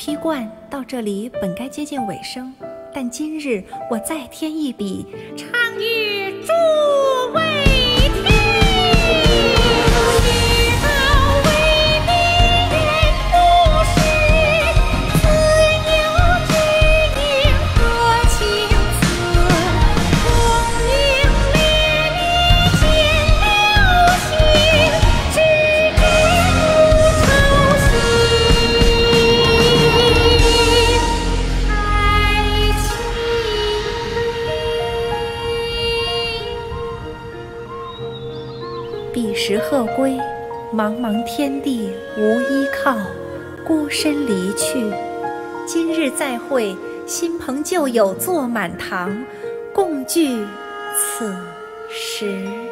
批贯到这里本该接近尾声，但今日我再添一笔， 唱与诸位听。 彼时鹤归，茫茫天地无依靠，孤身离去。今日再会，新朋旧友坐满堂，共聚此时。